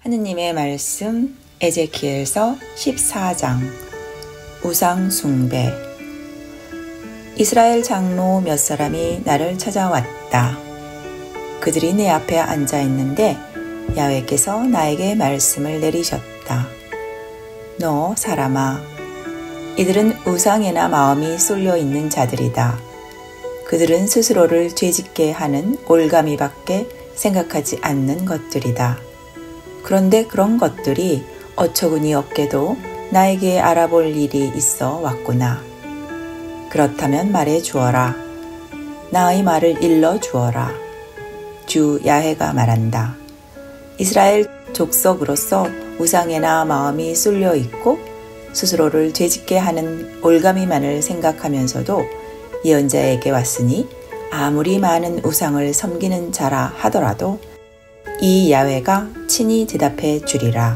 하느님의 말씀 에제키엘서 14장 우상 숭배. 이스라엘 장로 몇 사람이 나를 찾아왔다. 그들이 내 앞에 앉아 있는데 야훼께서 나에게 말씀을 내리셨다. 너 사람아, 이들은 우상에나 마음이 쏠려 있는 자들이다. 그들은 스스로를 죄짓게 하는 올가미밖에 생각하지 않는 것들이다. 그런데 그런 것들이 어처구니 없게도 나에게 알아볼 일이 있어 왔구나. 그렇다면 말해 주어라. 나의 말을 일러 주어라. 주 야훼가 말한다. 이스라엘 족속으로서 우상에나 마음이 쏠려 있고 스스로를 죄짓게 하는 올가미만을 생각하면서도 예언자에게 왔으니 아무리 많은 우상을 섬기는 자라 하더라도 이 야훼가 친히 대답해 주리라.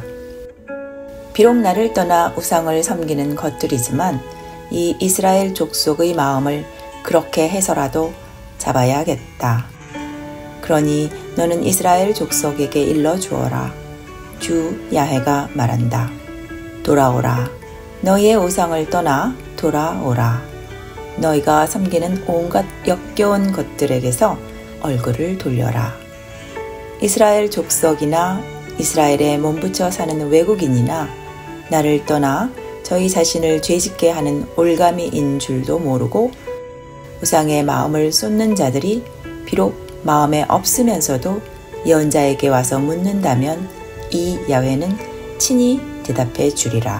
비록 나를 떠나 우상을 섬기는 것들이지만 이 이스라엘 족속의 마음을 그렇게 해서라도 잡아야겠다. 그러니 너는 이스라엘 족속에게 일러 주어라. 주 야훼가 말한다. 돌아오라. 너희의 우상을 떠나 돌아오라. 너희가 섬기는 온갖 역겨운 것들에게서 얼굴을 돌려라. 이스라엘 족속이나 이스라엘에 몸붙여 사는 외국인이나 나를 떠나 저희 자신을 죄짓게 하는 올가미인 줄도 모르고 우상의 마음을 쏟는 자들이 비록 마음에 없으면서도 예언자에게 와서 묻는다면 이 야훼는 친히 대답해 주리라.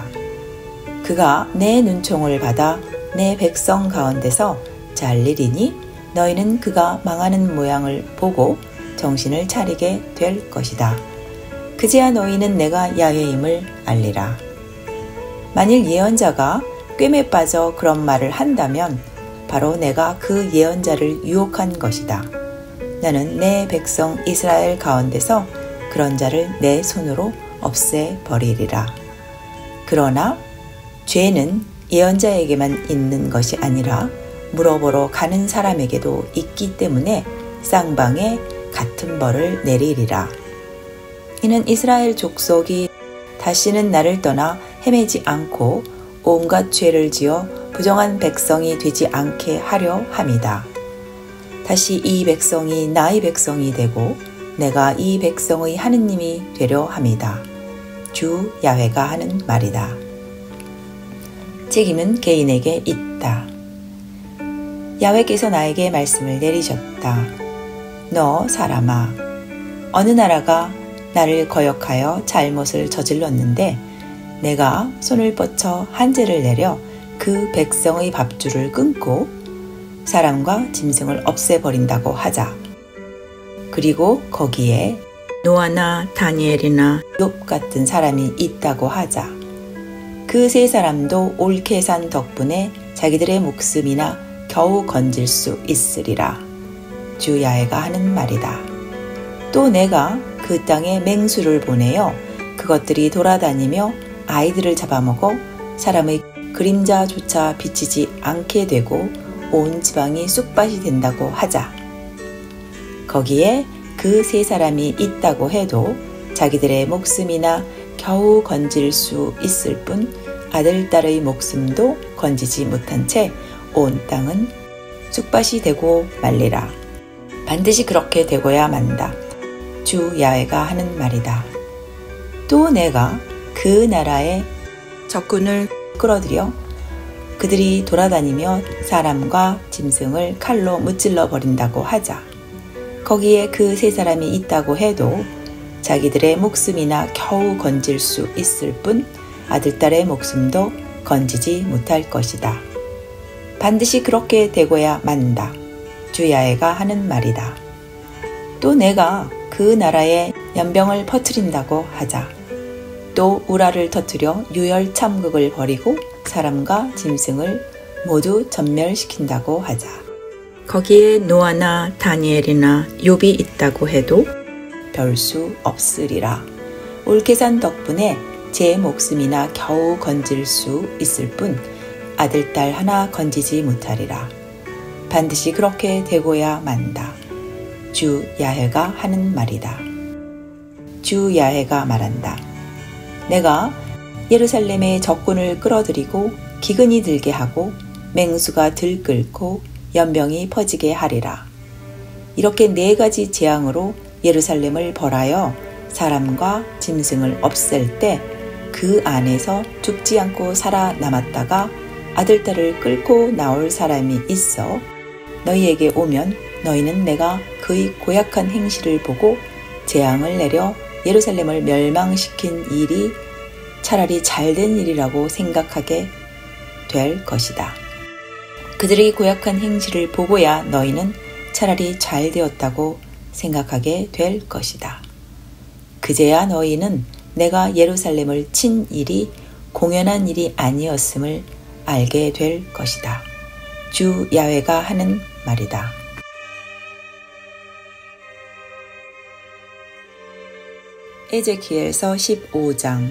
그가 내 눈총을 받아 내 백성 가운데서 잘리리니 너희는 그가 망하는 모양을 보고 정신을 차리게 될 것이다. 그제야 너희는 내가 야훼임을 알리라. 만일 예언자가 꿰매 빠져 그런 말을 한다면 바로 내가 그 예언자를 유혹한 것이다. 나는 내 백성 이스라엘 가운데서 그런 자를 내 손으로 없애버리리라. 그러나 죄는 예언자에게만 있는 것이 아니라 물어보러 가는 사람에게도 있기 때문에 쌍방에 같은 벌을 내리리라. 이는 이스라엘 족속이 다시는 나를 떠나 헤매지 않고 온갖 죄를 지어 부정한 백성이 되지 않게 하려 함이다. 다시 이 백성이 나의 백성이 되고 내가 이 백성의 하느님이 되려 함이다. 주 야훼가 하는 말이다. 책임은 개인에게 있다. 야훼께서 나에게 말씀을 내리셨다. 너 사람아, 어느 나라가 나를 거역하여 잘못을 저질렀는데 내가 손을 뻗쳐 한죄를 내려 그 백성의 밥줄을 끊고 사람과 짐승을 없애버린다고 하자. 그리고 거기에 노아나 다니엘이나 욥 같은 사람이 있다고 하자. 그 세 사람도 옳게 산 덕분에 자기들의 목숨이나 겨우 건질 수 있으리라. 주 야훼가 하는 말이다. 또 내가 그 땅에 맹수를 보내어 그것들이 돌아다니며 아이들을 잡아먹어 사람의 그림자조차 비치지 않게 되고 온 지방이 쑥밭이 된다고 하자. 거기에 그 세 사람이 있다고 해도 자기들의 목숨이나 겨우 건질 수 있을 뿐 아들, 딸의 목숨도 건지지 못한 채 온 땅은 쑥밭이 되고 말리라. 반드시 그렇게 되고야 만다. 주 야훼가 하는 말이다. 또 내가 그 나라의 적군을 끌어들여 그들이 돌아다니며 사람과 짐승을 칼로 무찔러 버린다고 하자. 거기에 그 세 사람이 있다고 해도 자기들의 목숨이나 겨우 건질 수 있을 뿐 아들, 딸의 목숨도 건지지 못할 것이다. 반드시 그렇게 되고야 만다. 주 야훼가 하는 말이다. 또 내가 그 나라에 연병을 퍼뜨린다고 하자. 또 우라를 터뜨려 유혈 참극을 벌이고 사람과 짐승을 모두 전멸시킨다고 하자. 거기에 노아나 다니엘이나 욥이 있다고 해도 별 수 없으리라. 옳게 산 덕분에 제 목숨이나 겨우 건질 수 있을 뿐 아들, 딸 하나 건지지 못하리라. 반드시 그렇게 되고야 만다. 주 야훼가 하는 말이다. 주 야훼가 말한다. 내가 예루살렘의 적군을 끌어들이고 기근이 들게 하고 맹수가 들끓고 연병이 퍼지게 하리라. 이렇게 4가지 재앙으로 예루살렘을 벌하여 사람과 짐승을 없앨 때 그 안에서 죽지 않고 살아남았다가 아들, 딸을 끌고 나올 사람이 있어 너희에게 오면 너희는 내가 그의 고약한 행실을 보고 재앙을 내려 예루살렘을 멸망시킨 일이 차라리 잘된 일이라고 생각하게 될 것이다. 그들의 고약한 행실을 보고야 너희는 차라리 잘 되었다고 생각하게 될 것이다. 그제야 너희는 내가 예루살렘을 친 일이 공연한 일이 아니었음을 알게 될 것이다. 주 야훼가 하는 말이다. 에제키엘서 15장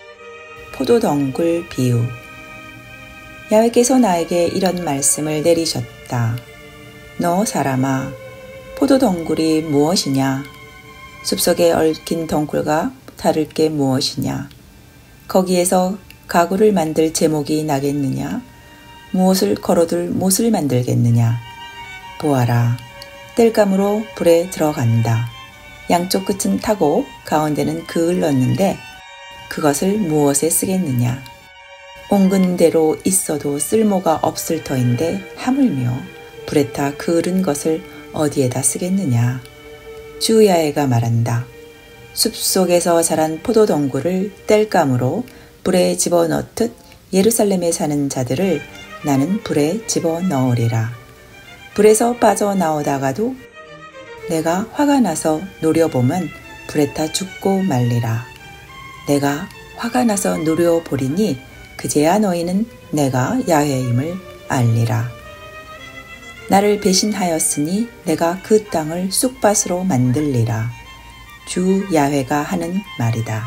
포도덩굴 비유. 야훼께서 나에게 이런 말씀을 내리셨다. 너 사람아, 포도덩굴이 무엇이냐? 숲속에 얽힌 덩굴과 다를 게 무엇이냐? 거기에서 가구를 만들 제목이 나겠느냐? 무엇을 걸어둘 못을 만들겠느냐? 보아라, 땔감으로 불에 들어간다. 양쪽 끝은 타고 가운데는 그을 넣는데 그것을 무엇에 쓰겠느냐? 옹근 대로 있어도 쓸모가 없을 터인데 하물며 불에 타 그을은 것을 어디에다 쓰겠느냐? 주 야훼가 말한다. 숲속에서 자란 포도덩굴을 땔감으로 불에 집어넣듯 예루살렘에 사는 자들을 나는 불에 집어넣으리라. 불에서 빠져나오다가도 내가 화가 나서 노려보면 불에 타 죽고 말리라. 내가 화가 나서 노려보리니 그제야 너희는 내가 야훼임을 알리라. 나를 배신하였으니 내가 그 땅을 쑥밭으로 만들리라. 주 야훼가 하는 말이다.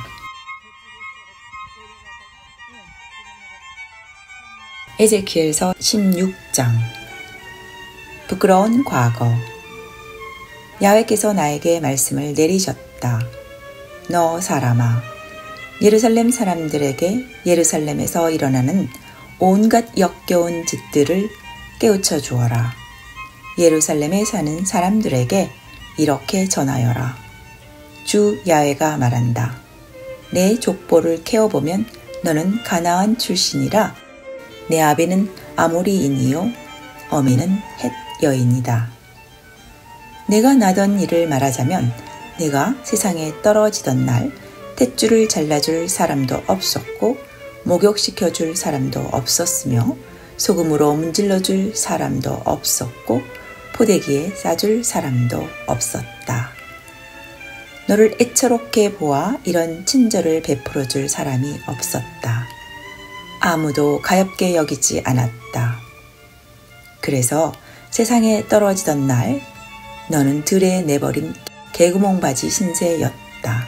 에제키엘서 16장 부끄러운 과거. 야훼께서 나에게 말씀을 내리셨다. 너 사람아, 예루살렘 사람들에게 예루살렘에서 일어나는 온갖 역겨운 짓들을 깨우쳐 주어라. 예루살렘에 사는 사람들에게 이렇게 전하여라. 주 야훼가 말한다. 내 족보를 캐어보면 너는 가나안 출신이라 내 아비는 아모리인이요 어미는 헷 여인이다. 내가 나던 일을 말하자면 내가 세상에 떨어지던 날 탯줄을 잘라줄 사람도 없었고 목욕시켜줄 사람도 없었으며 소금으로 문질러줄 사람도 없었고 포대기에 싸줄 사람도 없었다. 너를 애처롭게 보아 이런 친절을 베풀어줄 사람이 없었다. 아무도 가엾게 여기지 않았다. 그래서 세상에 떨어지던 날 너는 들에 내버린 개구멍 바지 신세였다.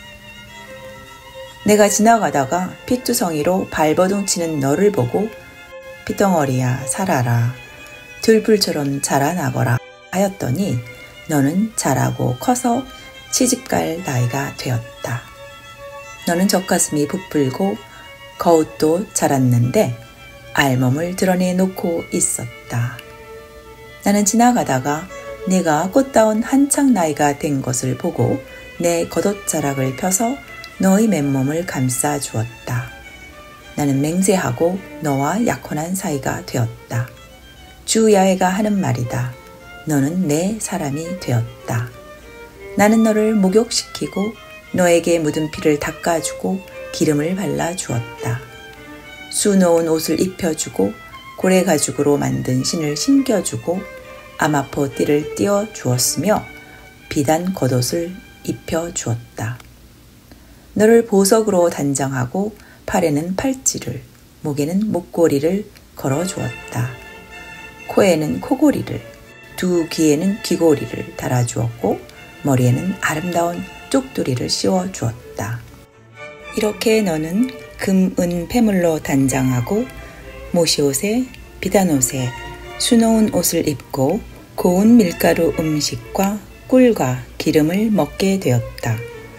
내가 지나가다가 핏두성이로 발버둥 치는 너를 보고 피덩어리야 살아라, 들불처럼 자라나거라 하였더니 너는 자라고 커서 시집갈 나이가 되었다. 너는 젖가슴이 부풀고 거웃도 자랐는데 알몸을 드러내놓고 있었다. 나는 지나가다가 네가 꽃다운 한창 나이가 된 것을 보고 내 겉옷자락을 펴서 너의 맨몸을 감싸 주었다. 나는 맹세하고 너와 약혼한 사이가 되었다. 주 야훼가 하는 말이다. 너는 내 사람이 되었다. 나는 너를 목욕시키고 너에게 묻은 피를 닦아주고 기름을 발라주었다. 수놓은 옷을 입혀주고 고래가죽으로 만든 신을 신겨주고 아마포 띠를 띄워주었으며 비단 겉옷을 입혀주었다. 너를 보석으로 단장하고 팔에는 팔찌를, 목에는 목걸이를 걸어주었다. 코에는 코고리를, 두 귀에는 귀고리를 달아주었고 머리에는 아름다운 쪽두리를 씌워주었다. 이렇게 너는 금, 은, 폐물로 단장하고 모시옷에 비단옷에 수놓은 옷을 입고 고운 밀가루 음식과 꿀과 기름을 먹게 되었다.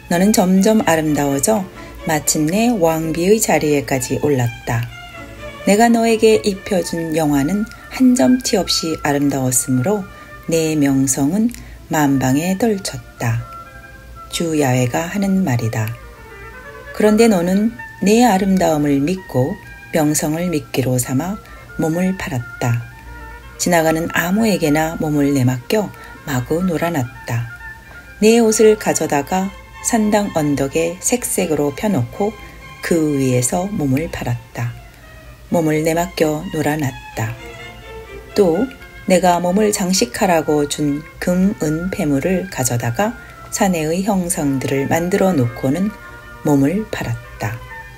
너는 점점 아름다워져 마침내 왕비의 자리에까지 올랐다. 내가 너에게 입혀준 영화는 한 점 티 없이 아름다웠으므로 내 명성은 만방에 떨쳤다. 주 야훼가 하는 말이다. 그런데 너는 내 아름다움을 믿고 명성을 미끼로 삼아 몸을 팔았다. 지나가는 아무에게나 몸을 내맡겨 마구 놀아놨다. 내 옷을 가져다가 산당 언덕에 색색으로 펴놓고 그 위에서 몸을 팔았다. 몸을 내맡겨 놀아놨다. 또 내가 몸을 장식하라고 준 금, 은, 폐물을 가져다가 사내의 형상들을 만들어 놓고는 몸을 팔았다.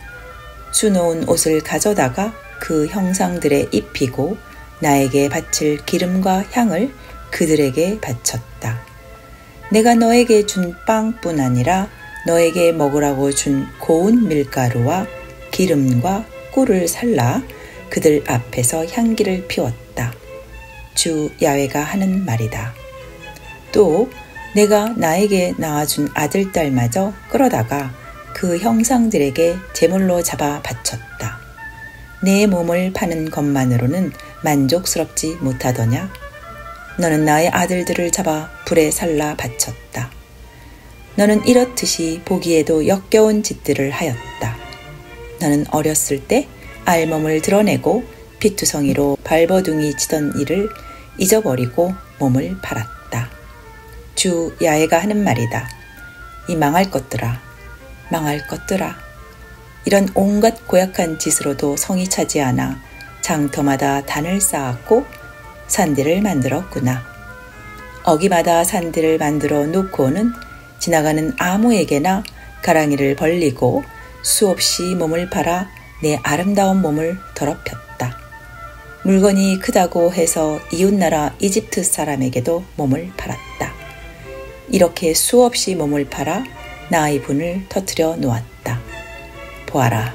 수놓은 옷을 가져다가 그 형상들에 입히고 나에게 바칠 기름과 향을 그들에게 바쳤다. 내가 너에게 준 빵뿐 아니라 너에게 먹으라고 준 고운 밀가루와 기름과 꿀을 살라 그들 앞에서 향기를 피웠다. 주 야훼가 하는 말이다. 또 내가 나에게 낳아준 아들딸마저 끌어다가 그 형상들에게 제물로 잡아 바쳤다. 내 몸을 파는 것만으로는 만족스럽지 못하더냐? 너는 나의 아들들을 잡아 불에 살라 바쳤다. 너는 이렇듯이 보기에도 역겨운 짓들을 하였다. 너는 어렸을 때 알몸을 드러내고 피투성이로 발버둥이 치던 일을 잊어버리고 몸을 팔았다. 주 야훼가 하는 말이다. 이 망할 것들아, 망할 것들아. 이런 온갖 고약한 짓으로도 성이 차지 않아 장터마다 단을 쌓았고 산들을 만들었구나. 어기마다 산들을 만들어 놓고는 지나가는 아무에게나 가랑이를 벌리고 수없이 몸을 팔아 내 아름다운 몸을 더럽혔다. 물건이 크다고 해서 이웃나라 이집트 사람에게도 몸을 팔았다. 이렇게 수없이 몸을 팔아 나의 분을 터뜨려 놓았다. 보아라.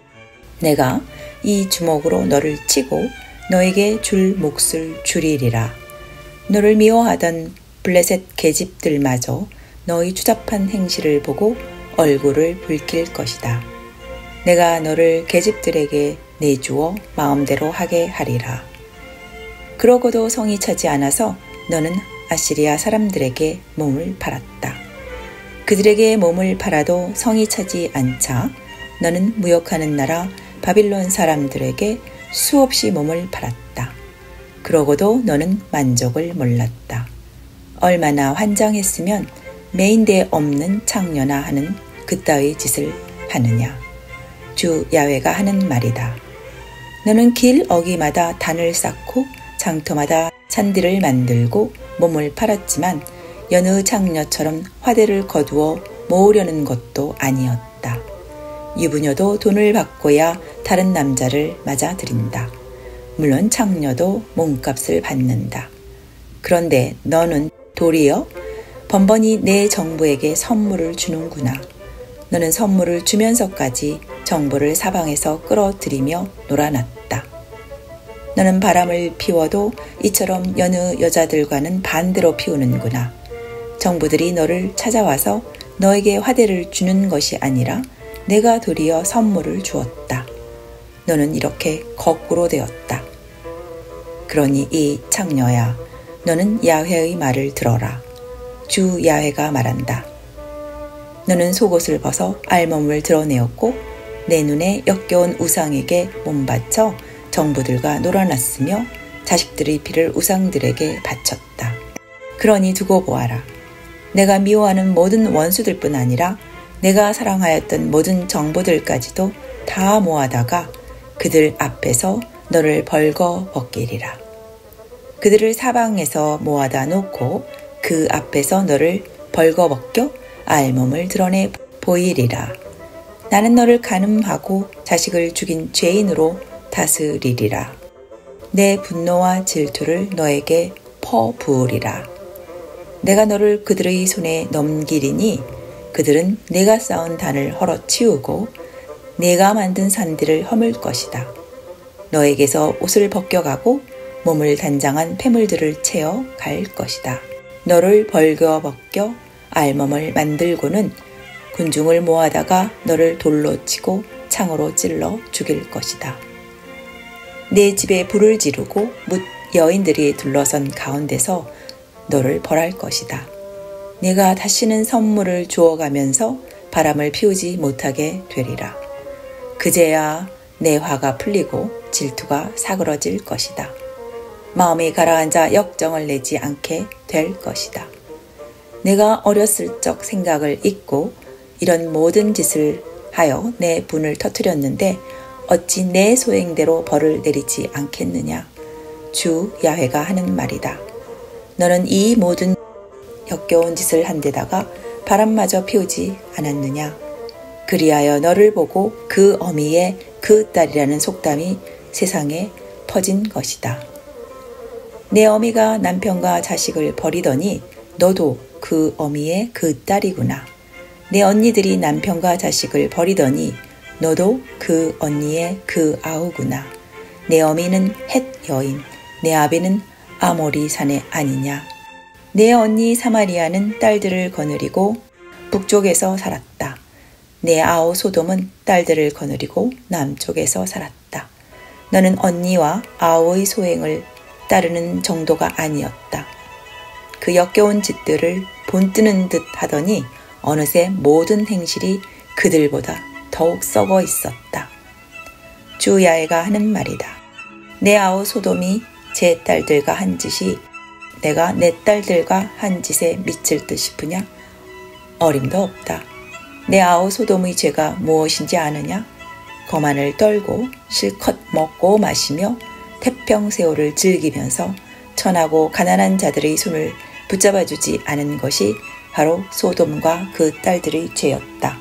내가 이 주먹으로 너를 치고 너에게 줄 몫을 주리리라. 너를 미워하던 블레셋 계집들마저 너의 추잡한 행실을 보고 얼굴을 붉힐 것이다. 내가 너를 계집들에게 내주어 마음대로 하게 하리라. 그러고도 성이 차지 않아서 너는 아시리아 사람들에게 몸을 팔았다. 그들에게 몸을 팔아도 성이 차지 않자 너는 무역하는 나라 바빌론 사람들에게 수없이 몸을 팔았다. 그러고도 너는 만족을 몰랐다. 얼마나 환장했으면 매인대 없는 창녀나 하는 그따위 짓을 하느냐. 주 야훼가 하는 말이다. 너는 길 어기마다 단을 쌓고 장터마다 산들을 만들고 몸을 팔았지만 여느 창녀처럼 화대를 거두어 모으려는 것도 아니었다. 유부녀도 돈을 받고야 다른 남자를 맞아들인다. 물론 창녀도 몸값을 받는다. 그런데 너는 도리어 번번이 내 정부에게 선물을 주는구나. 너는 선물을 주면서까지 정부를 사방에서 끌어들이며 놀아났다. 너는 바람을 피워도 이처럼 여느 여자들과는 반대로 피우는구나. 정부들이 너를 찾아와서 너에게 화대를 주는 것이 아니라 내가 도리어 선물을 주었다. 너는 이렇게 거꾸로 되었다. 그러니 이 창녀야, 너는 야훼의 말을 들어라. 주 야훼가 말한다. 너는 속옷을 벗어 알몸을 드러내었고 내 눈에 역겨운 우상에게 몸바쳐 정부들과 놀아났으며 자식들의 피를 우상들에게 바쳤다. 그러니 두고 보아라. 내가 미워하는 모든 원수들뿐 아니라 내가 사랑하였던 모든 정부들까지도 다 모아다가 그들 앞에서 너를 벌거 벗기리라. 그들을 사방에서 모아다 놓고 그 앞에서 너를 벌거 벗겨 알몸을 드러내 보이리라. 나는 너를 간음하고 자식을 죽인 죄인으로 다스리리라. 내 분노와 질투를 너에게 퍼부으리라. 내가 너를 그들의 손에 넘기리니 그들은 내가 쌓은 단을 헐어치우고 내가 만든 산들을 허물 것이다. 너에게서 옷을 벗겨가고 몸을 단장한 폐물들을 채워 갈 것이다. 너를 벌거 벗겨 알몸을 만들고는 군중을 모아다가 너를 돌로 치고 창으로 찔러 죽일 것이다. 내 집에 불을 지르고 뭇 여인들이 둘러선 가운데서 너를 벌할 것이다. 내가 다시는 선물을 주어가면서 바람을 피우지 못하게 되리라. 그제야 내 화가 풀리고 질투가 사그러질 것이다. 마음이 가라앉아 역정을 내지 않게 될 것이다. 내가 어렸을 적 생각을 잊고 이런 모든 짓을 하여 내 분을 터뜨렸는데 어찌 내 소행대로 벌을 내리지 않겠느냐. 주 야훼가 하는 말이다. 너는 이 모든 역겨운 짓을 한 데다가 바람마저 피우지 않았느냐. 그리하여 너를 보고 그 어미의 그 딸이라는 속담이 세상에 퍼진 것이다. 내 어미가 남편과 자식을 버리더니 너도 그 어미의 그 딸이구나. 내 언니들이 남편과 자식을 버리더니 너도 그 언니의 그 아우구나. 내 어미는 헷 여인, 내 아비는 아모리 사내 아니냐. 내 언니 사마리아는 딸들을 거느리고 북쪽에서 살았다. 내 아우 소돔은 딸들을 거느리고 남쪽에서 살았다. 너는 언니와 아우의 소행을 따르는 정도가 아니었다. 그 역겨운 짓들을 본뜨는 듯 하더니 어느새 모든 행실이 그들보다 더욱 썩어 있었다. 주 야훼가 하는 말이다. 내 아우 소돔이 제 딸들과 한 짓이 내가 내 딸들과 한 짓에 미칠 듯 싶으냐? 어림도 없다. 내 아우 소돔의 죄가 무엇인지 아느냐? 거만을 떨고 실컷 먹고 마시며 태평세월을 즐기면서 천하고 가난한 자들의 손을 붙잡아주지 않은 것이 바로 소돔과 그 딸들의 죄였다.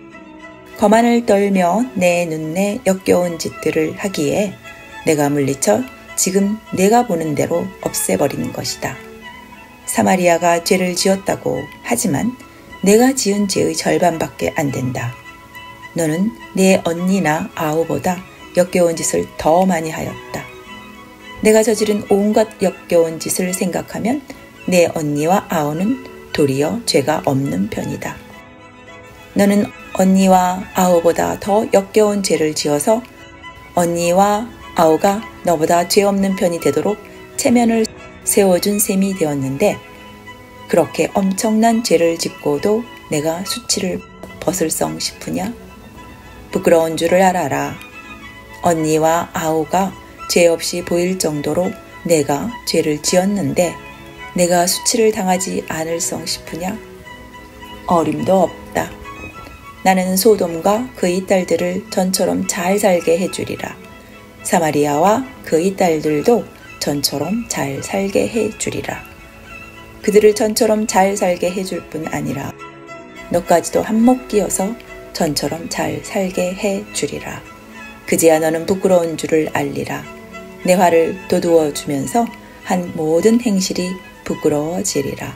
거만을 떨며 내 눈에 역겨운 짓들을 하기에 내가 물리쳐 지금 내가 보는 대로 없애버린 것이다. 사마리아가 죄를 지었다고 하지만 내가 지은 죄의 절반밖에 안 된다. 너는 내 언니나 아우보다 역겨운 짓을 더 많이 하였다. 내가 저지른 온갖 역겨운 짓을 생각하면 내 언니와 아우는 도리어 죄가 없는 편이다. 너는 언니와 아우보다 더 역겨운 죄를 지어서 언니와 아우가 너보다 죄 없는 편이 되도록 체면을 세워준 셈이 되었는데 그렇게 엄청난 죄를 짓고도 내가 수치를 벗을성 싶으냐? 부끄러운 줄을 알아라. 언니와 아우가 죄 없이 보일 정도로 내가 죄를 지었는데 내가 수치를 당하지 않을성 싶으냐? 어림도 없다. 나는 소돔과 그의 딸들을 전처럼 잘 살게 해주리라. 사마리아와 그의 딸들도 전처럼 잘 살게 해주리라. 그들을 전처럼 잘 살게 해줄 뿐 아니라 너까지도 한몫 끼어서 전처럼 잘 살게 해주리라. 그제야 너는 부끄러운 줄을 알리라. 내 화를 돋우어 주면서 한 모든 행실이 부끄러워지리라.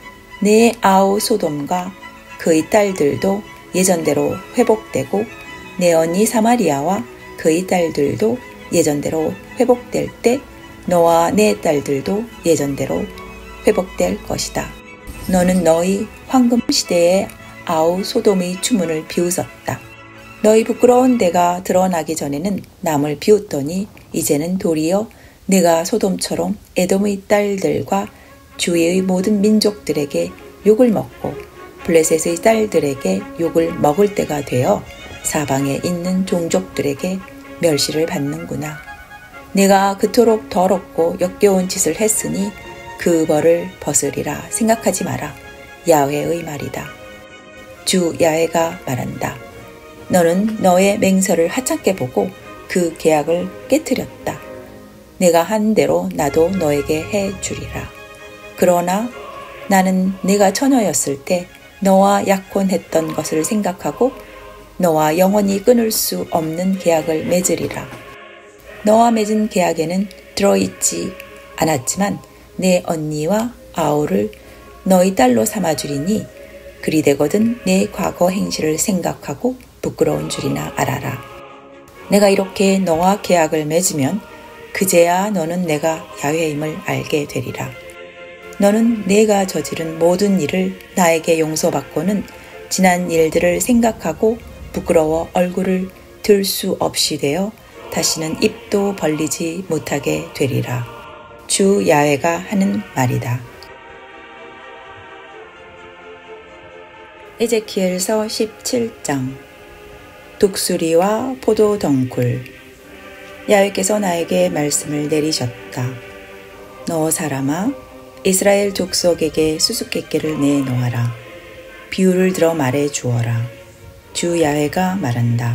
내 아우 소돔과 그의 딸들도 예전대로 회복되고 내 언니 사마리아와 그의 딸들도 예전대로 회복될 때 너와 내 딸들도 예전대로 회복될 것이다. 너는 너희 황금 시대의 아우 소돔의 추문을 비웃었다. 너희 부끄러운 데가 드러나기 전에는 남을 비웃더니 이제는 도리어 내가 소돔처럼 에돔의 딸들과 주위의 모든 민족들에게 욕을 먹고 블레셋의 딸들에게 욕을 먹을 때가 되어 사방에 있는 종족들에게 멸시를 받는구나. 내가 그토록 더럽고 역겨운 짓을 했으니 그 벌을 벗으리라 생각하지 마라. 야훼의 말이다. 주 야훼가 말한다. 너는 너의 맹세를 하찮게 보고 그 계약을 깨뜨렸다. 내가 한 대로 나도 너에게 해주리라. 그러나 나는 내가 처녀였을 때 너와 약혼했던 것을 생각하고 너와 영원히 끊을 수 없는 계약을 맺으리라. 너와 맺은 계약에는 들어있지 않았지만 내 언니와 아우를 너희 딸로 삼아주리니 그리 되거든 내 과거 행실을 생각하고 부끄러운 줄이나 알아라. 내가 이렇게 너와 계약을 맺으면 그제야 너는 내가 야훼임을 알게 되리라. 너는 내가 저지른 모든 일을 나에게 용서받고는 지난 일들을 생각하고 부끄러워 얼굴을 들 수 없이 되어 다시는 입도 벌리지 못하게 되리라. 주 야훼가 하는 말이다. 에제키엘서 17장. 독수리와 포도덩굴. 야훼께서 나에게 말씀을 내리셨다. 너 사람아, 이스라엘 족속에게 수수께끼를 내놓아라. 비유를 들어 말해 주어라. 주 야훼가 말한다.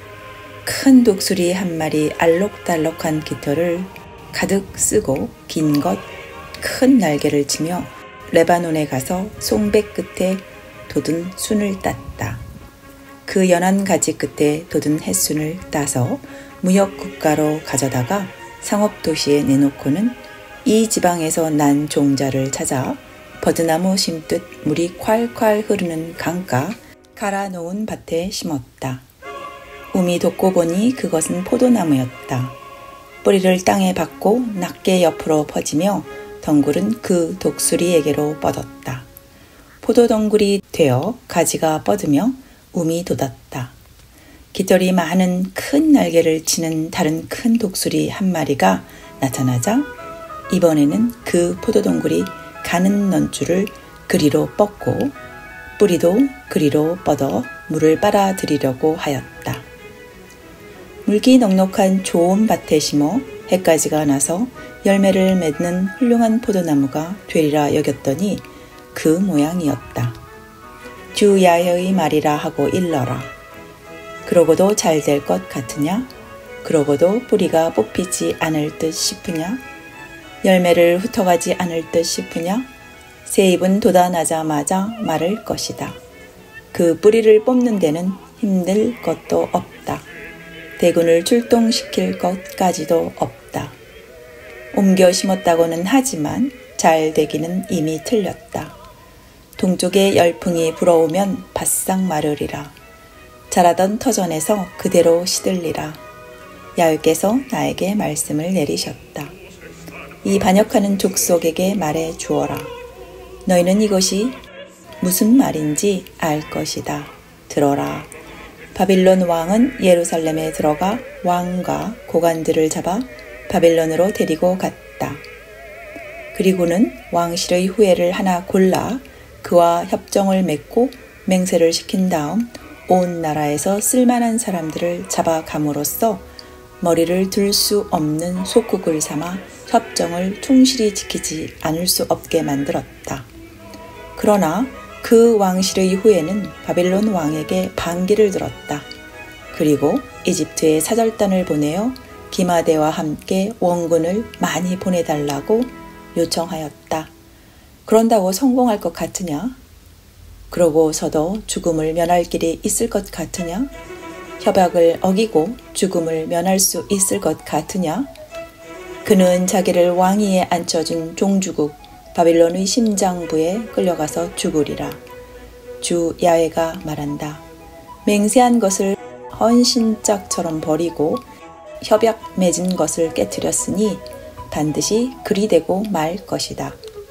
큰 독수리 한 마리 알록달록한 깃털을 가득 쓰고 긴 것 큰 날개를 치며 레바논에 가서 송백 끝에 돋은 순을 땄다. 그 연한 가지 끝에 돋은 햇순을 따서 무역국가로 가져다가 상업도시에 내놓고는 이 지방에서 난 종자를 찾아 버드나무 심듯 물이 콸콸 흐르는 강가 갈아 놓은 밭에 심었다. 움이 돋고 보니 그것은 포도나무였다. 뿌리를 땅에 박고 낮게 옆으로 퍼지며 덩굴은 그 독수리에게로 뻗었다. 포도덩굴이 되어 가지가 뻗으며 움이 돋았다. 깃털이 많은 큰 날개를 치는 다른 큰 독수리 한 마리가 나타나자 이번에는 그 포도덩굴이 가는 넌줄을 그리로 뻗고 뿌리도 그리로 뻗어 물을 빨아들이려고 하였다. 물기 넉넉한 좋은 밭에 심어 해까지가 나서 열매를 맺는 훌륭한 포도나무가 되리라 여겼더니 그 모양이었다. 주 야훼의 말이라 하고 일러라. 그러고도 잘 될 것 같으냐? 그러고도 뿌리가 뽑히지 않을 듯 싶으냐? 열매를 흩어가지 않을 듯 싶으냐? 새 잎은 돋아나자마자 마를 것이다. 그 뿌리를 뽑는 데는 힘들 것도 없다. 대군을 출동시킬 것까지도 없다. 옮겨 심었다고는 하지만 잘 되기는 이미 틀렸다. 동쪽에 열풍이 불어오면 바싹 마르리라. 자라던 터전에서 그대로 시들리라. 야훼께서 나에게 말씀을 내리셨다. 이 반역하는 족속에게 말해 주어라. 너희는 이것이 무슨 말인지 알 것이다. 들어라. 바빌론 왕은 예루살렘에 들어가 왕과 고관들을 잡아 바빌론으로 데리고 갔다. 그리고는 왕실의 후예를 하나 골라 그와 협정을 맺고 맹세를 시킨 다음 온 나라에서 쓸만한 사람들을 잡아감으로써 머리를 들 수 없는 속국을 삼아 협정을 충실히 지키지 않을 수 없게 만들었다. 그러나 그 왕실의 후예는 바빌론 왕에게 반기를 들었다. 그리고 이집트에 사절단을 보내어 기마대와 함께 원군을 많이 보내달라고 요청하였다. 그런다고 성공할 것 같으냐? 그러고서도 죽음을 면할 길이 있을 것 같으냐? 협약을 어기고 죽음을 면할 수 있을 것 같으냐? 그는 자기를 왕위에 앉혀준 종주국 바빌론의 심장부에 끌려가서 죽으리라. 주 야훼가 말한다. 맹세한 것을 헌신짝처럼 버리고 협약 맺은 것을 깨뜨렸으니 반드시 그리 되고 말 것이다.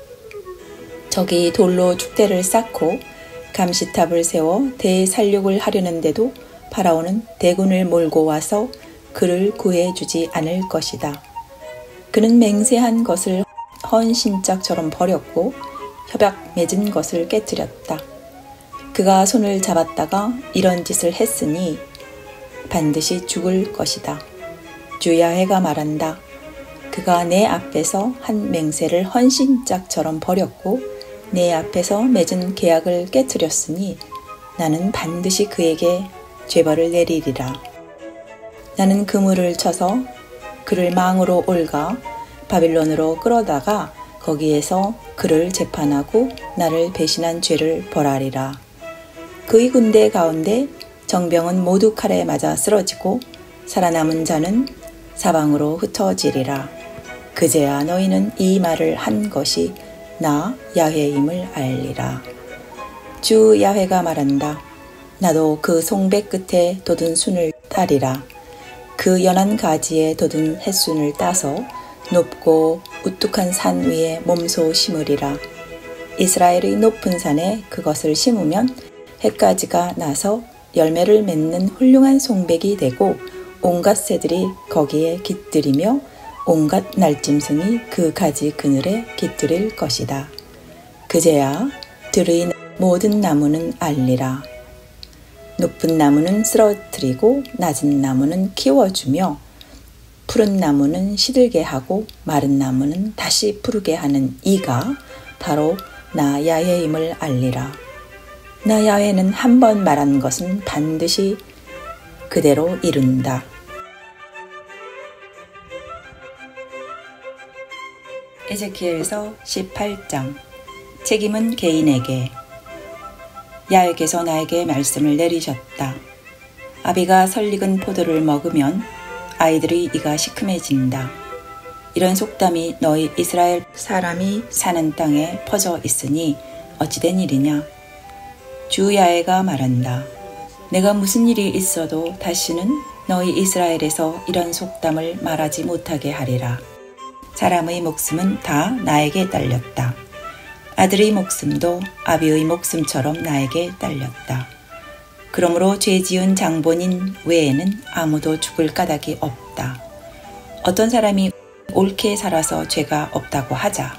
적이 돌로 축대를 쌓고 감시탑을 세워 대살육을 하려는데도 파라오는 대군을 몰고 와서 그를 구해주지 않을 것이다. 그는 맹세한 것을 헌신짝처럼 버렸고 협약 맺은 것을 깨뜨렸다. 그가 손을 잡았다가 이런 짓을 했으니 반드시 죽을 것이다. 주 야훼가 말한다. 그가 내 앞에서 한 맹세를 헌신짝처럼 버렸고 내 앞에서 맺은 계약을 깨뜨렸으니 나는 반드시 그에게 죄벌을 내리리라. 나는 그물을 쳐서 그를 망으로 옮가 바빌론으로 끌어다가 거기에서 그를 재판하고 나를 배신한 죄를 벌하리라. 그의 군대 가운데 정병은 모두 칼에 맞아 쓰러지고 살아남은 자는 사방으로 흩어지리라. 그제야 너희는 이 말을 한 것이 나 야훼임을 알리라. 주 야훼가 말한다. 나도 그 송백 끝에 돋은 순을 따리라. 그 연한 가지에 돋은 햇순을 따서 높고 우뚝한 산 위에 몸소 심으리라. 이스라엘의 높은 산에 그것을 심으면 해까지가 나서 열매를 맺는 훌륭한 송백이 되고 온갖 새들이 거기에 깃들이며 온갖 날짐승이 그 가지 그늘에 깃들일 것이다. 그제야 들의 모든 나무는 알리라. 높은 나무는 쓰러뜨리고 낮은 나무는 키워주며 푸른 나무는 시들게 하고 마른 나무는 다시 푸르게 하는 이가 바로 나 야훼임을 알리라. 나 야훼는 한 번 말한 것은 반드시 그대로 이룬다. 에제키엘서 18장. 책임은 개인에게. 야훼께서 나에게 말씀을 내리셨다. 아비가 설익은 포도를 먹으면 아이들의 이가 시큼해진다. 이런 속담이 너희 이스라엘 사람이 사는 땅에 퍼져 있으니 어찌된 일이냐? 주 야훼가 말한다. 내가 무슨 일이 있어도 다시는 너희 이스라엘에서 이런 속담을 말하지 못하게 하리라. 사람의 목숨은 다 나에게 딸렸다. 아들의 목숨도 아비의 목숨처럼 나에게 딸렸다. 그러므로 죄 지은 장본인 외에는 아무도 죽을 까닭이 없다. 어떤 사람이 옳게 살아서 죄가 없다고 하자.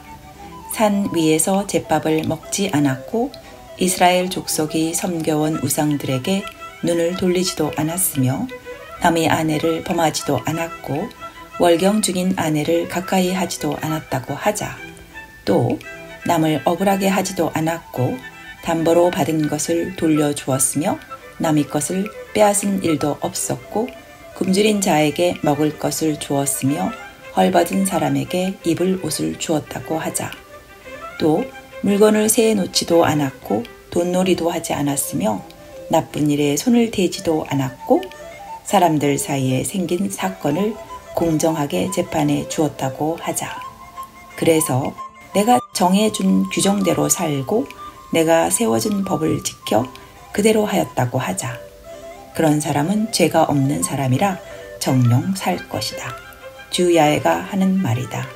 산 위에서 잿밥을 먹지 않았고 이스라엘 족속이 섬겨온 우상들에게 눈을 돌리지도 않았으며 남의 아내를 범하지도 않았고 월경 중인 아내를 가까이 하지도 않았다고 하자. 또 남을 억울하게 하지도 않았고 담보로 받은 것을 돌려주었으며 남의 것을 빼앗은 일도 없었고 굶주린 자에게 먹을 것을 주었으며 헐벗은 사람에게 입을 옷을 주었다고 하자. 또 물건을 세에 놓지도 않았고 돈놀이도 하지 않았으며 나쁜 일에 손을 대지도 않았고 사람들 사이에 생긴 사건을 공정하게 재판해 주었다고 하자. 그래서 내가 정해준 규정대로 살고 내가 세워준 법을 지켜 그대로 하였다고 하자. 그런 사람은 죄가 없는 사람이라 정령 살 것이다. 주 야훼가 하는 말이다.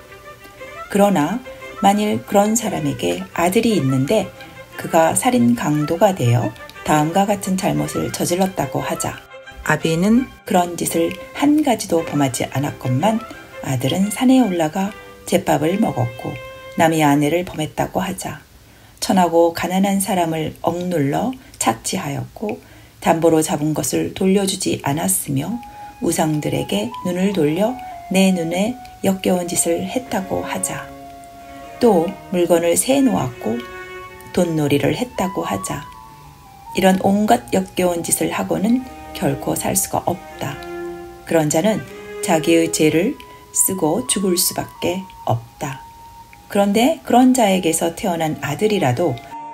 그러나 만일 그런 사람에게 아들이 있는데 그가 살인 강도가 되어 다음과 같은 잘못을 저질렀다고 하자. 아비는 그런 짓을 한 가지도 범하지 않았건만 아들은 산에 올라가 잿밥을 먹었고 남의 아내를 범했다고 하자. 천하고 가난한 사람을 억눌러 착취하였고 담보로 잡은 것을 돌려주지 않았으며 우상들에게 눈을 돌려 내 눈에 역겨운 짓을 했다고 하자. 또 물건을 세에 놓았고 돈놀이를 했다고 하자. 이런 온갖 역겨운 짓을 하고는 결코 살 수가 없다. 그런 자는 자기의 죄를 쓰고 죽을 수밖에 없다. 그런데 그런 자에게서 태어난 아들이라도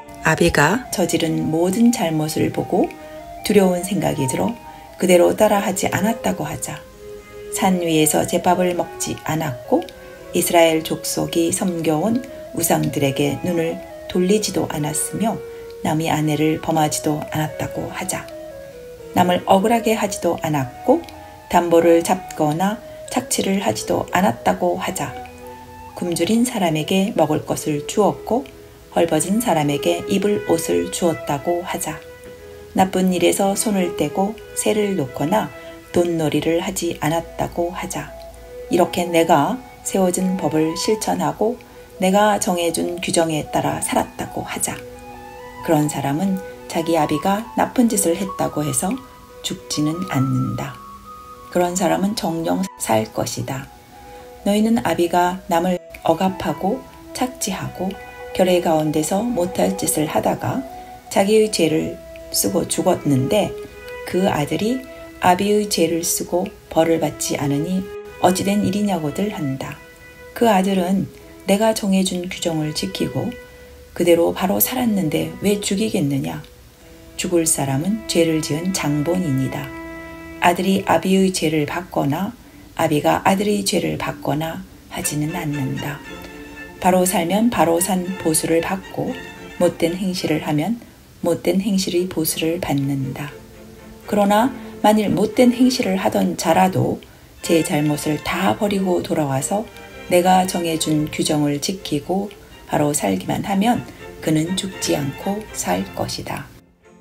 아비가 저지른 모든 잘못을 보고 두려운 생각이 들어 그대로 따라하지 않았다고 하자. 산 위에서 잿밥을 먹지 않았고 이스라엘 족속이 섬겨온 우상들에게 눈을 돌리지도 않았으며 남의 아내를 범하지도 않았다고 하자. 남을 억울하게 하지도 않았고 담보를 잡거나 착취를 하지도 않았다고 하자. 굶주린 사람에게 먹을 것을 주었고 헐벗은 사람에게 입을 옷을 주었다고 하자. 나쁜 일에서 손을 떼고 세를 놓거나 돈놀이를 하지 않았다고 하자. 이렇게 내가 세워준 법을 실천하고 내가 정해준 규정에 따라 살았다고 하자. 그런 사람은 자기 아비가 나쁜 짓을 했다고 해서 죽지는 않는다. 그런 사람은 정령 살 것이다. 너희는 아비가 남을 억압하고 착취하고 결의 가운데서 못할 짓을 하다가 자기의 죄를 쓰고 죽었는데 그 아들이 아비의 죄를 쓰고 벌을 받지 않으니 어찌된 일이냐고들 한다. 그 아들은 내가 정해준 규정을 지키고 그대로 바로 살았는데 왜 죽이겠느냐? 죽을 사람은 죄를 지은 장본인이다. 아들이 아비의 죄를 받거나 아비가 아들의 죄를 받거나 하지는 않는다. 바로 살면 바로 산 보수를 받고 못된 행실을 하면 못된 행실의 보수를 받는다. 그러나 만일 못된 행실을 하던 자라도 제 잘못을 다 버리고 돌아와서 내가 정해준 규정을 지키고 바로 살기만 하면 그는 죽지 않고 살 것이다.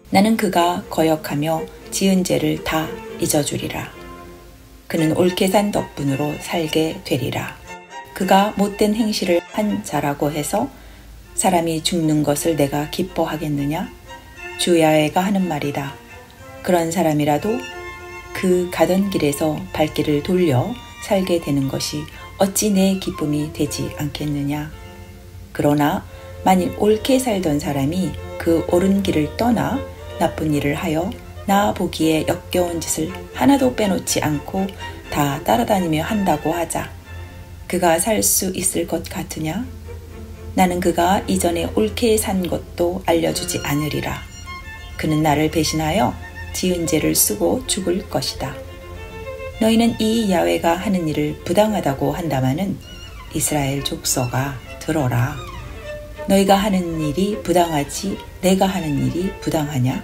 나는 그가 거역하며 지은 죄를 다 잊어주리라. 그는 옳게 산 덕분으로 살게 되리라. 그가 못된 행실을 한 자라고 해서 사람이 죽는 것을 내가 기뻐하겠느냐? 주 야훼가 하는 말이다. 그런 사람이라도 그 가던 길에서 발길을 돌려 살게 되는 것이 어찌 내 기쁨이 되지 않겠느냐? 그러나 만일 옳게 살던 사람이 그 옳은 길을 떠나 나쁜 일을 하여 나 보기에 역겨운 짓을 하나도 빼놓지 않고 다 따라다니며 한다고 하자. 그가 살 수 있을 것 같으냐? 나는 그가 이전에 옳게 산 것도 알려주지 않으리라. 그는 나를 배신하여 지은 죄를 쓰고 죽을 것이다. 너희는 이 야훼가 하는 일을 부당하다고 한다마는 이스라엘 족속아 들어라. 너희가 하는 일이 부당하지 내가 하는 일이 부당하냐?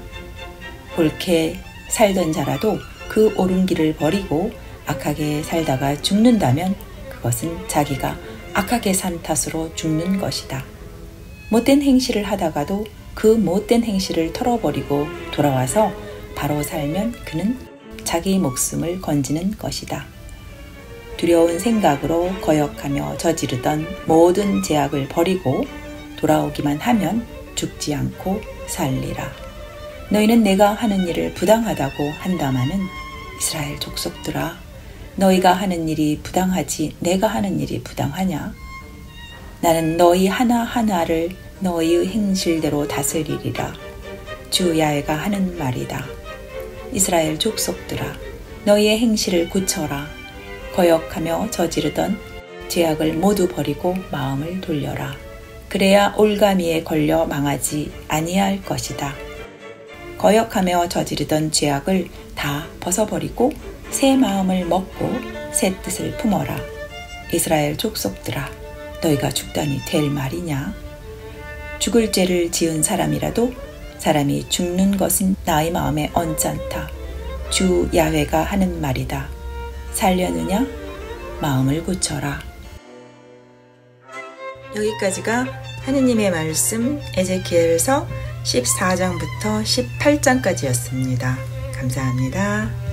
옳게 살던 자라도 그 옳은 길을 버리고 악하게 살다가 죽는다면 그것은 자기가 악하게 산 탓으로 죽는 것이다. 못된 행실을 하다가도 그 못된 행실을 털어버리고 돌아와서 바로 살면 그는 자기 목숨을 건지는 것이다. 두려운 생각으로 거역하며 저지르던 모든 죄악을 버리고 돌아오기만 하면 죽지 않고 살리라. 너희는 내가 하는 일을 부당하다고 한다마는 이스라엘 족속들아, 너희가 하는 일이 부당하지 내가 하는 일이 부당하냐? 나는 너희 하나하나를 너희의 행실대로 다스리리라. 주 야훼가 하는 말이다. 이스라엘 족속들아, 너희의 행실을 고쳐라. 거역하며 저지르던 죄악을 모두 버리고 마음을 돌려라. 그래야 올가미에 걸려 망하지 아니할 것이다. 거역하며 저지르던 죄악을 다 벗어버리고 새 마음을 먹고 새 뜻을 품어라. 이스라엘 족속들아, 너희가 죽다니 될 말이냐? 죽을 죄를 지은 사람이라도 사람이 죽는 것은 나의 마음에 언짢다. 주 야훼가 하는 말이다. 살려느냐? 마음을 고쳐라. 여기까지가 하느님의 말씀 에제키엘서 14장부터 18장까지였습니다. 감사합니다.